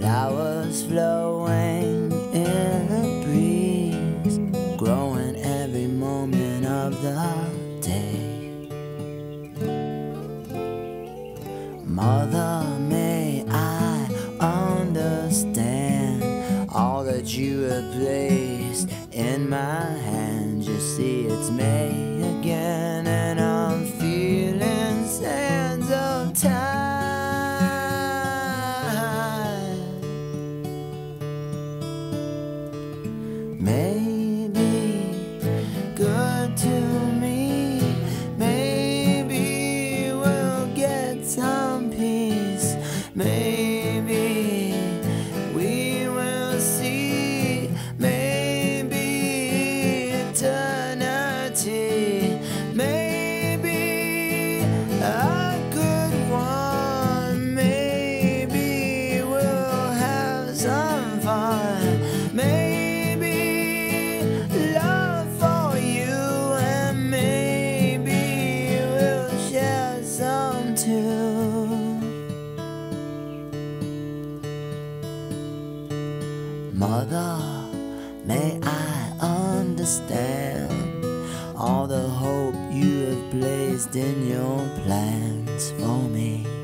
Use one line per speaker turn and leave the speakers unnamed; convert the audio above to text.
flowers flowing in the breeze, growing every moment of the day. Mother, may I understand all that you have placed in my hand. You see, it's May again, and I'm feeling sands of time. Maybe good to me, maybe we'll get some peace, maybe we will see, maybe eternity, maybe a good one, maybe we'll have some fun, maybe love for you, and maybe we'll share some too. Mother, may I understand all the hope you have placed in your plans for me.